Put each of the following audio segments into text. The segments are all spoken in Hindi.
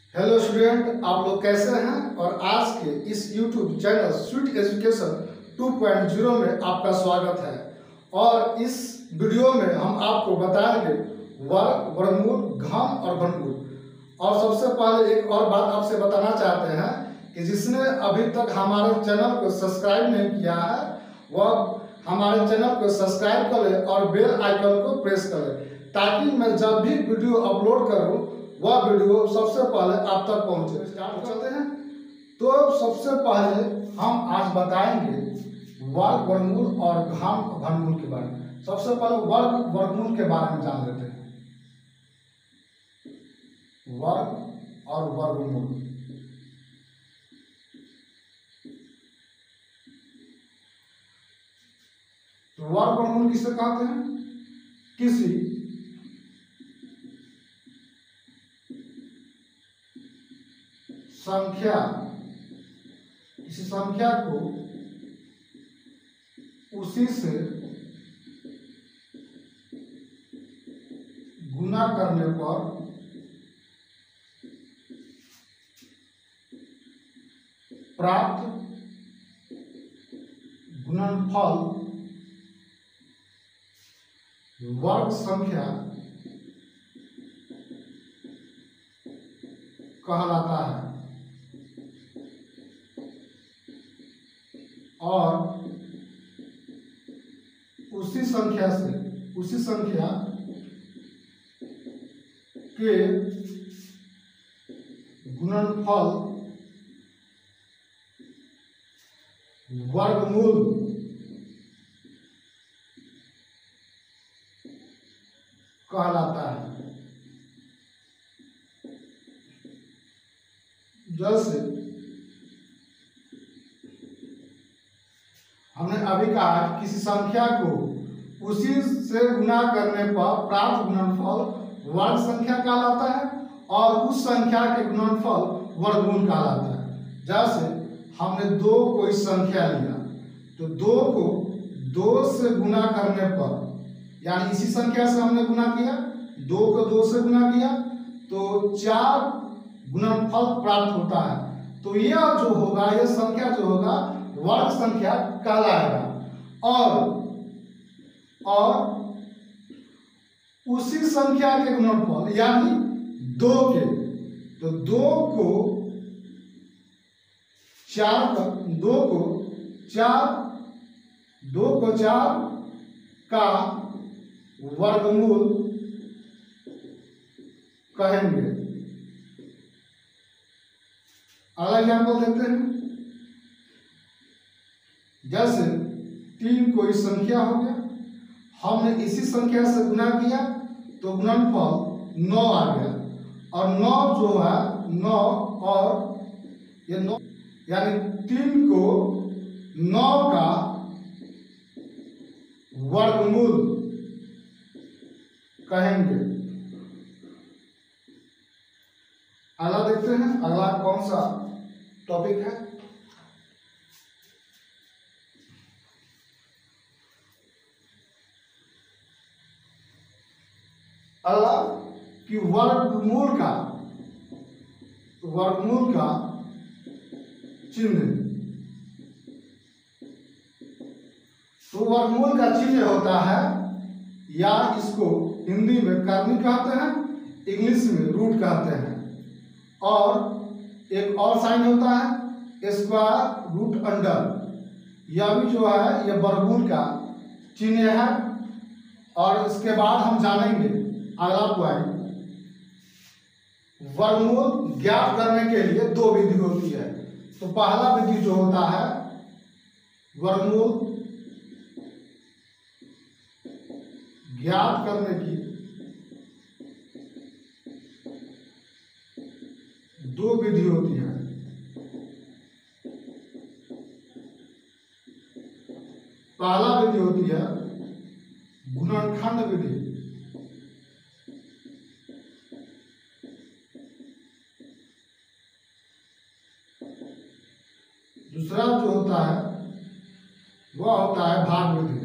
हेलो स्टूडेंट, आप लोग कैसे हैं। और आज के इस यूट्यूब चैनल स्वीट एजुकेशन 2.0 में आपका स्वागत है। और इस वीडियो में हम आपको बताएंगे वर्ग, वर्गमूल, घन और घनमूल। और सबसे पहले एक और बात आपसे बताना चाहते हैं कि जिसने अभी तक हमारे चैनल को सब्सक्राइब नहीं किया है वह हमारे चैनल को सब्सक्राइब कर ले और बेल आइकन को प्रेस कर ले, ताकि मैं जब भी वीडियो अपलोड करूं वह वीडियो सबसे पहले आप तक पहुंचे। स्टार्ट करते हैं। तो सबसे पहले हम आज बताएंगे वर्ग, वर्गमूल और घन घनमूल के बारे में। सबसे पहले वर्ग, वर्गमूल के बारे में जान लेते हैं। वर्ग और वर्गमूल। तो वर्ग वर्गमूल किसे कहते हैं? किसी संख्या को उसी से गुना करने पर प्राप्त गुणनफल वर्ग संख्या कहलाता है। और उसी संख्या के गुणनफल वर्गमूल कहलाता है। जैसे हमने अभी कहा किसी संख्या को उसी से गुना करने पर प्राप्त गुणनफल वर्ग संख्या कहलाता है और उस संख्या के गुणनफल वर्गमूल कहलाता है। जैसे हमने दो कोई संख्या लिया तो दो को दो से गुना करने पर, यानी इसी संख्या से हमने गुना किया, दो को दो से गुना किया तो 4 गुणनफल प्राप्त होता है। तो यह जो होगा, यह संख्या जो होगा वर्ग संख्या कहलाएगा। और उसी संख्या के गुणनफल यानी 2 के, तो 2 को 4 का वर्गमूल कहेंगे। अगला एग्जाम्पल देते हैं। जैसे 3 कोई संख्या हो गया, हमने इसी संख्या से गुना किया तो गुणनफल 9 आ गया। और 9 जो है 9 और ये 9 यानी 3 को 9 का वर्गमूल कहेंगे। अगला देखते हैं, अगला कौन सा टॉपिक है। अगला कि वर्गमूल का चिन्ह। तो वर्गमूल का चिन्ह होता है, या इसको हिंदी में करनी कहते हैं, इंग्लिश में रूट कहते हैं। और एक और साइन होता है स्क्वायर रूट अंडर। यह भी जो है यह वर्गमूल का चिन्ह है। और इसके बाद हम जानेंगे अगला पॉइंट, वर्गमूल ज्ञात करने के लिए 2 विधि होती है। तो पहला विधि जो होता है वर्गमूल ज्ञात करने की 2 विधि होती है। पहला विधि होती है गुणनखंड विधि। दूसरा जो होता है वह होता है भाग विधि।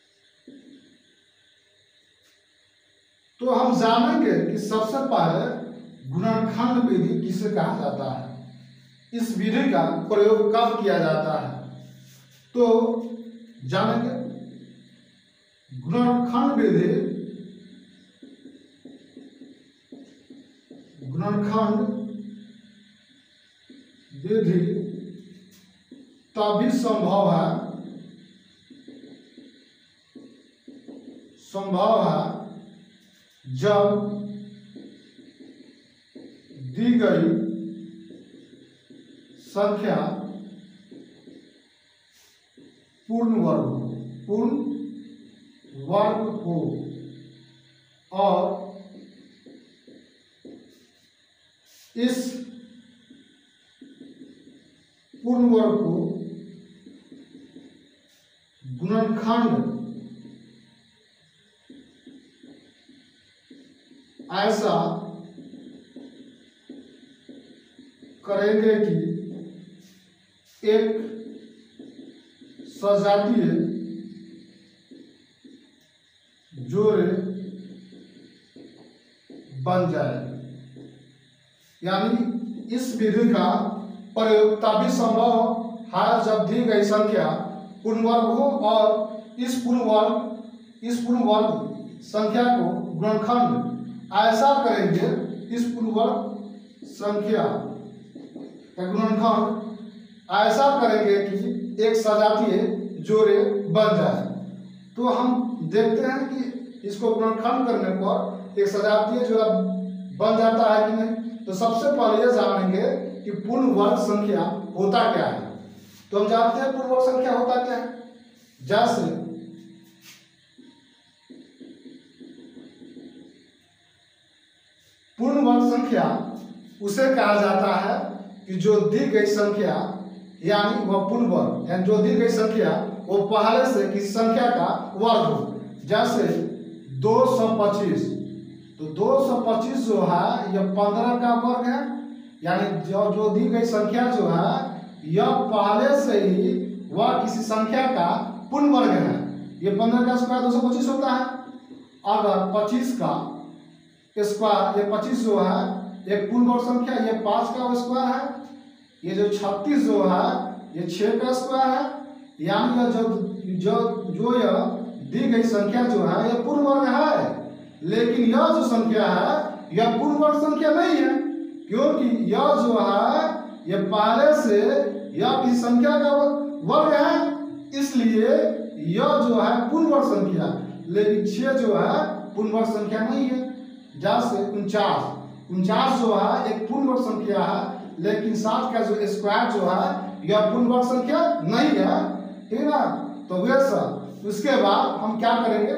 तो हम जानेंगे कि सबसे पहले गुणनखंड विधि किसे कहा जाता है? इस विधि का प्रयोग कब किया जाता है? तो जानेंगे। गुणनखंड विधि तभी संभव है जब दी गई संख्या पूर्ण वर्ग हो और इस पूर्ण वर्ग को गुणनखंड ऐसा करेंगे कि एक सजातीय जोड़े बन जाए। यानी इस विधि का प्रयोग तभी संभव है जब दी गई संख्या पूर्ण वर्ग हो और इस पूर्ण वर्ग संख्या को गुणनखंड ऐसा करेंगे, इस पूर्ण वर्ग संख्या का गुणनखंड ऐसा करेंगे कि एक सजातीय जोड़े बन जाए। तो हम देखते हैं कि इसको गुणनखंड करने पर एक सजातीय जोड़ा बन जाता है कि नहीं। तो सबसे पहले ये जानेंगे कि पूर्ण वर्ग संख्या होता क्या है। तो हम जानते हैं पूर्ण वर्ग संख्या होता क्या है। जैसे पूर्ण वर्ग संख्या उसे कहा जाता है कि जो दी गई संख्या यानी वह पूर्ण वर्ग, यानी जो दी गई संख्या वो पहले से किसी संख्या का वर्ग हो। जैसे 225, तो 225 जो है यह 15 का वर्ग है। यानी जो दी गई संख्या जो है यह पहले से ही वह किसी संख्या का पूर्ण वर्ग है। ये 15 का स्क्वायर 225 होता है। अगर 25 का स्क्वायर, ये 25 जो है एक पूर्ण वर्ग संख्या, ये 5 का स्क्वायर है। ये जो 36 जो है ये 6 का स्क्वायर है। यानी जो यह दी गई संख्या जो है यह पूर्ण वर्ग है, लेकिन यह जो संख्या है यह पूर्ण वर्ग संख्या नहीं है, क्योंकि यह जो है यह पहले से यह किसी संख्या का वर्ग है, इसलिए यह जो है पूर्ण वर्ग संख्या, लेकिन 6 जो है पूर्ण वर्ग संख्या नहीं है। जैसे 49 जो है एक पूर्ण वर्ग संख्या है, लेकिन 7 का जो स्क्वायर जो है यह पूर्ण वर्ग संख्या नहीं है, ठीक है ना। तो वैसा उसके बाद हम क्या करेंगे,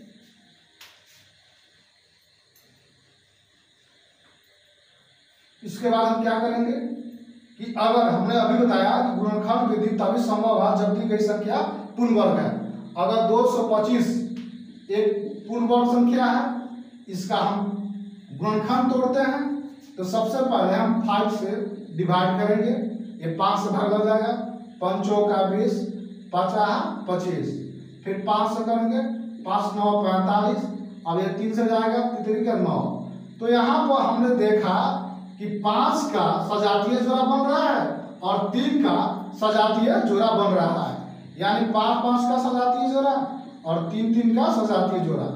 इसके बाद हम क्या करेंगे कि अगर हमने अभी बताया कि गुणनखंड विधि तभी संभव है जब दी गई संख्या पूर्ण वर्ग है। अगर 225 एक पूर्ण वर्ग संख्या है, इसका हम गुणनखंड तोड़ते हैं तो सबसे पहले हम 5 से डिवाइड करेंगे। ये 5 से भाग लग जाएगा, 5 चौका 20, 5 25, फिर 5 से करेंगे, 5 9 45, अब ये 3 से जाएगा, 3 का 9। तो यहाँ पर हमने देखा कि 5 का सजातीय जोड़ा बन रहा है और 3 का सजातीय जोड़ा बन रहा है। यानी 5 5 का सजातीय जोड़ा और 3 3 का सजातीय जोड़ा।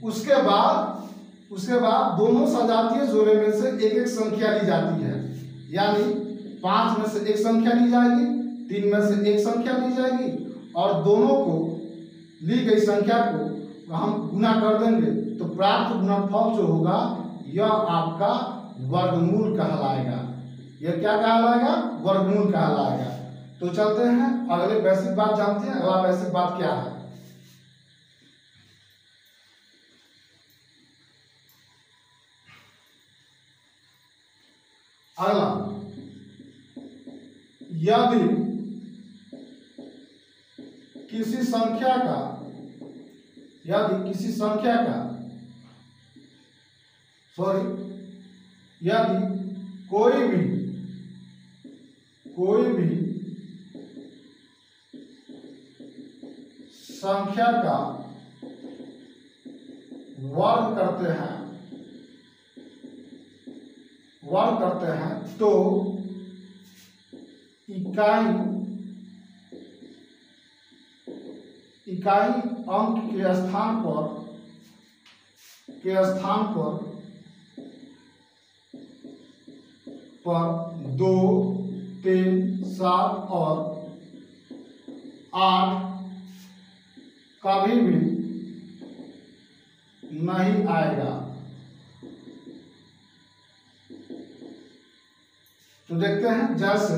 उसके बाद दोनों सजातीय जोड़े में से एक एक संख्या ली जाती है। यानी 5 में से एक संख्या ली जाएगी, 3 में से एक संख्या ली जाएगी और दोनों को ली गई संख्या को हम गुना कर देंगे तो प्राप्त गुणनफल जो होगा यह आपका वर्गमूल कहलाएगा। यह क्या कहलाएगा? वर्गमूल कहलाएगा। तो चलते हैं अगले बेसिक बात जानते हैं। अगला बेसिक बात क्या है? अगला, यदि किसी संख्या का यदि कोई भी संख्या का वर्ग करते हैं वर्ग करते हैं तो इकाई अंक के स्थान पर 2, 3, 7 और 8 कभी भी नहीं आएगा। तो देखते हैं, जैसे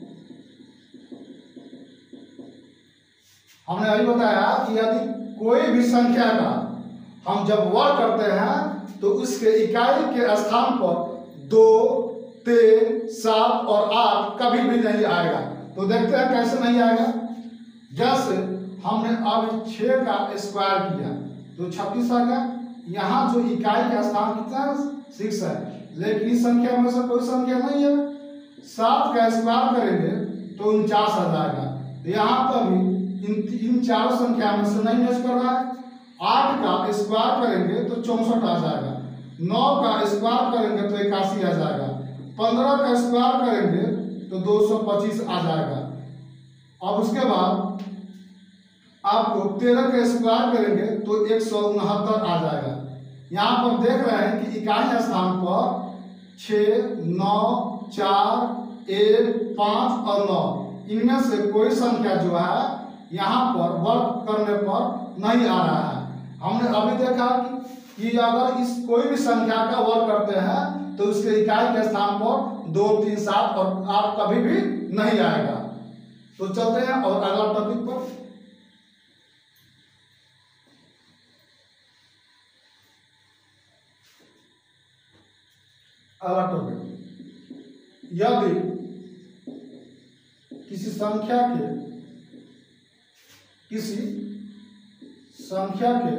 हमने अभी बताया कि यदि कोई भी संख्या का हम जब वर्ग करते हैं तो उसके इकाई के स्थान पर 2, 3, 7 और 8 कभी भी नहीं आएगा। तो देखते हैं कैसे नहीं आएगा। जैसे हमने अब 6 का स्क्वायर किया तो 36 आ गया। यहाँ जो इकाई का स्थान कितना है, 6 है, लेकिन इस संख्या में से कोई संख्या नहीं है। 7 का स्क्वायर करेंगे तो 49 आ जाएगा। तो यहाँ पर भी इन चारों संख्या में से नहीं मैच कर रहा है। 8 का स्क्वायर करेंगे तो 64 आ जाएगा। 9 का स्क्वायर करेंगे तो 81 आ जाएगा। 15 का स्क्वायर करेंगे तो 225 आ जाएगा। अब उसके बाद आपको 13 का स्क्वायर करेंगे तो 169 आ जाएगा। यहाँ पर देख रहे हैं कि इकाई स्थान पर 6, 9, 4, 1, 5 और 9 इनमें से कोई संख्या जो है यहाँ पर वर्ग करने पर नहीं आ रहा है। हमने अभी देखा कि अगर इस कोई भी संख्या का वर्ग करते हैं तो उसके इकाई के स्थान पर 2, 3, 7 और 8 कभी भी नहीं आएगा। तो चलते हैं और अगला टॉपिक पर। अगला टॉपिक, यदि किसी संख्या के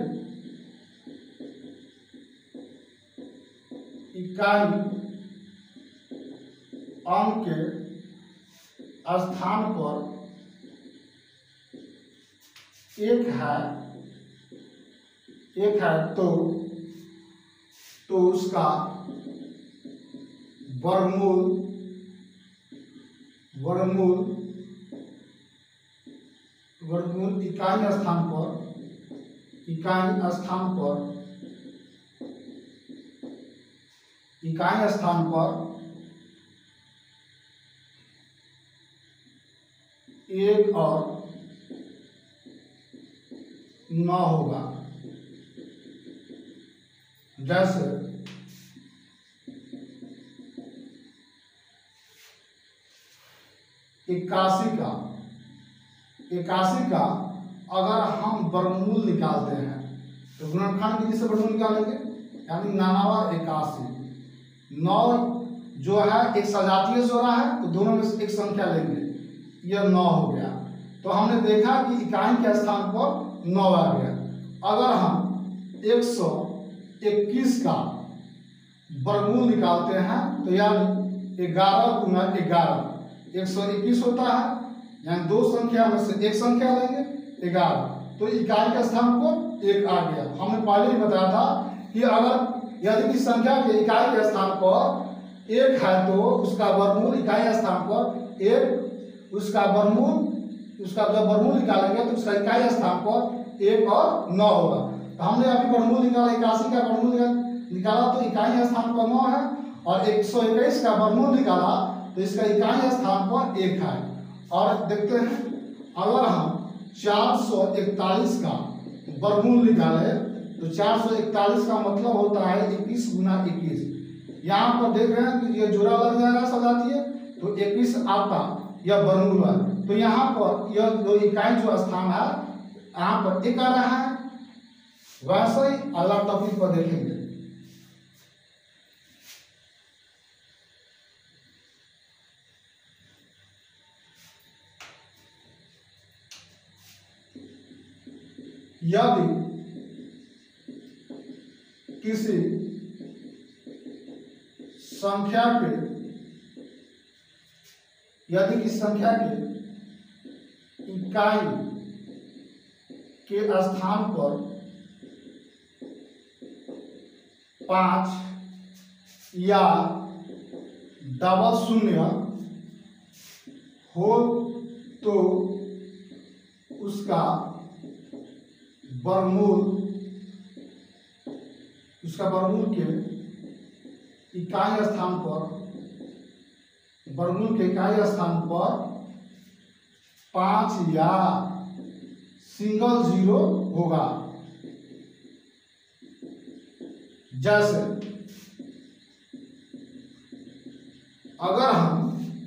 इकाई अंक के स्थान पर 1 है तो उसका वर्गमूल इकाई स्थान पर 1 और 9 होगा। जैसे 81 का अगर हम वर्गमूल निकालते हैं तो गुणनखंड विधि से वर्गमूल निकालेंगे, यानी 81। 9 जो है एक सजातीय जोड़ा है तो दोनों में से एक संख्या लेंगे, यह 9 हो गया। तो हमने देखा कि इकाई के स्थान पर 9 आ गया। अगर हम 121 का वर्गमूल निकालते हैं तो यानी 11 गुना 11 121 होता है, यानी दो संख्या में से एक संख्या लेंगे 11, तो इकाई के स्थान पर 1 आ गया। हमने पहले ही बताया था कि अगर यदि किसी संख्या के इकाई के स्थान पर 1 है तो उसका वर्गमूल इकाई स्थान पर 1, उसका जब वर्गमूल निकालेंगे तो उसका इकाई स्थान पर 1 और 9 होगा। तो हमने अभी वर्गमूल निकाला, 81 का वर्गमूल निकाला तो इकाई स्थान पर 9 है, और 121 का वर्गमूल निकाला तो इसका इकाई स्थान पर 1 है। और देखते हैं, अगर हम 441 का वर्गमूल निकाले तो 441 का मतलब होता है 21 गुना 21। यहाँ पर देख रहे हैं कि ये जोड़ा लग जाएगा सजातीय, तो 21 आपका यह वर्गमूल है। तो यहाँ पर यह जो इकाई जो स्थान है यहाँ पर 1 आ रहा है। वैसे ही अगला टॉपिक पर देखेंगे। यदि किसी संख्या के इकाई के स्थान पर 5 या डबल शून्य हो तो उसका वर्गमूल के इकाई स्थान पर 5 या सिंगल जीरो होगा। जैसे अगर हम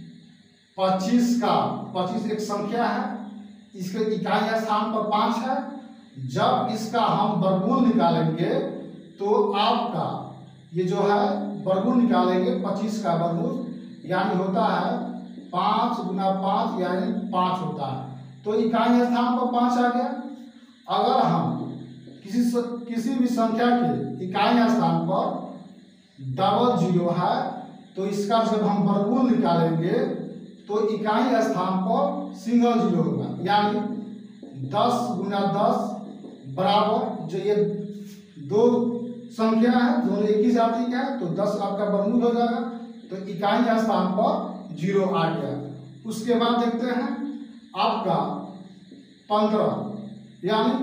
25 एक संख्या है, इसके इकाई स्थान पर 5 है, जब इसका हम वर्गमूल निकालेंगे तो आपका ये जो है वर्गमूल निकालेंगे 25 का वर्गमूल यानी होता है 5 गुना 5 यानी 5 होता है। तो इकाई स्थान पर 5 आ गया। अगर हम किसी भी संख्या के इकाई स्थान पर डबल जीरो है तो इसका जब हम वर्गमूल निकालेंगे तो इकाई स्थान पर सिंगल जीरो होगा, यानी 10 गुना 10 बराबर, जो ये दो संख्या है दोनों एक ही जाति का है तो 10 आपका वर्गमूल हो जाएगा, तो इकाई स्थान पर 0 आ गया। उसके बाद देखते हैं आपका 15 यानी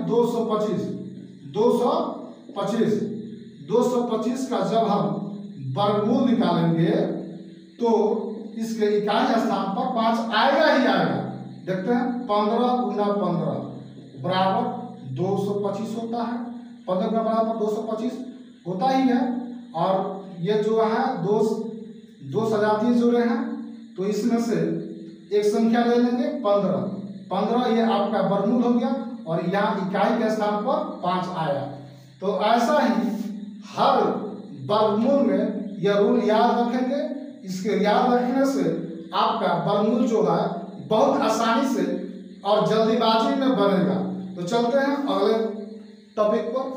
225 का जब हम वर्गमूल निकालेंगे तो इसके इकाई स्थान पर 5 आएगा ही आएगा। देखते हैं 15 गुना 15 बराबर 225 होता है। 15 का बराबर 225 होता ही है। और ये जो है दो सजातीय जोड़े हैं तो इसमें से एक संख्या ले लेंगे 15 ये आपका वर्गमूल हो गया और यहाँ इकाई के स्थान पर 5 आया। तो ऐसा ही हर वर्गमूल में यह रूल याद रखेंगे। इसके याद रखने से आपका वर्गमूल जो है बहुत आसानी से और जल्दीबाजी में बनेगा। तो चलते हैं अगले टॉपिक पर।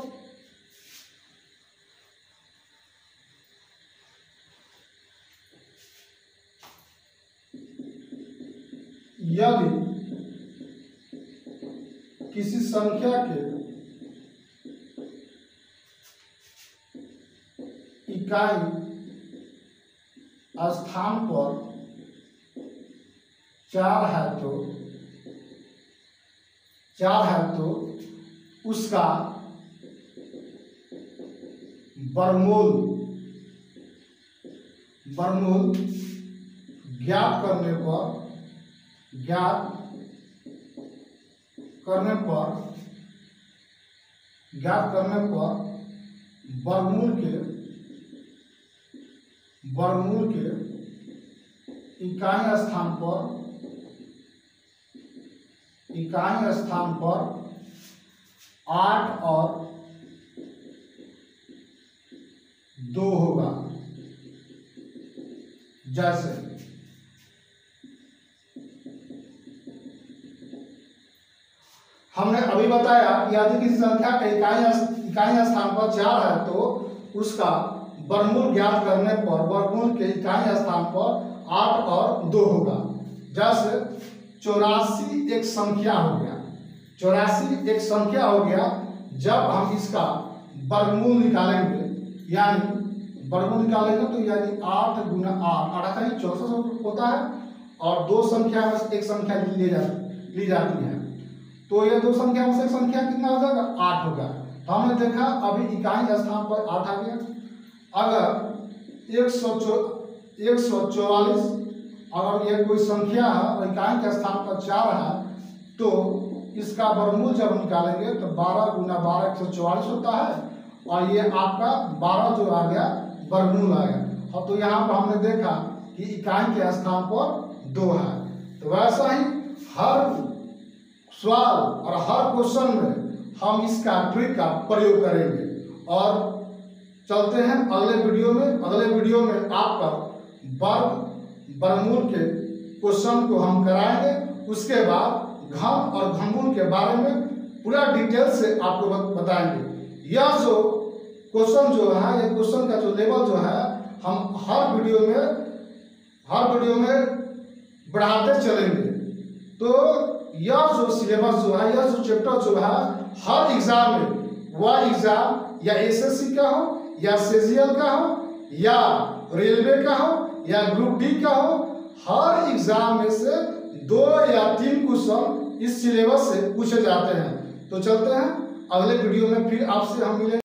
यदि किसी संख्या के इकाई स्थान पर 4 है तो उसका वर्गमूल ज्ञात करने पर वर्गमूल के इकाई स्थान पर 8 और 2 होगा। जैसे हमने अभी बताया कि यदि किसी संख्या के इकाई स्थान पर 4 है तो उसका वर्गमूल ज्ञात करने पर वर्गमूल के इकाई स्थान पर 8 और 2 होगा। जैसे 84 एक संख्या हो गया। 84 एक संख्या हो गया। जब हम इसका वर्गमूल निकालेंगे तो यानी 8 गुना 8 ही 64 होता है और 2 संख्या में एक संख्या ली जाती है। तो ये 2 संख्या में से एक संख्या कितना हो जाएगा? 8 होगा। तो हमने देखा अभी इकाई स्थान पर 8 आ गया। अगर 144 अगर ये कोई संख्या है और इकाई के स्थान पर 4 है तो इसका वर्गमूल जब निकालेंगे तो 12 गुना 12 144 होता है और ये आपका 12 जो आ गया वर्गमूल आ गया। अब तो यहाँ पर हमने देखा कि इकाई के स्थान पर 2 है। तो वैसा ही हर सवाल और हर क्वेश्चन में हम इसका ट्रिक का प्रयोग करेंगे। और चलते हैं अगले वीडियो में आपका वर्गमूल के क्वेश्चन को हम कराएंगे। उसके बाद घन और घनमूल के बारे में पूरा डिटेल से आपको बताएंगे। यह जो क्वेश्चन जो है, ये क्वेश्चन का जो लेवल जो है हम हर वीडियो में बढ़ाते चलेंगे। तो यह जो सिलेबस जो है, यह जो चैप्टर जो है हर एग्जाम में, वह एग्जाम या एसएससी का हो या सीजीएल का हो या रेलवे का हो या ग्रुप डी का हो, हर एग्जाम में से 2 या 3 क्वेश्चन इस सिलेबस से पूछे जाते हैं। तो चलते हैं, अगले वीडियो में फिर आपसे हम मिलेंगे।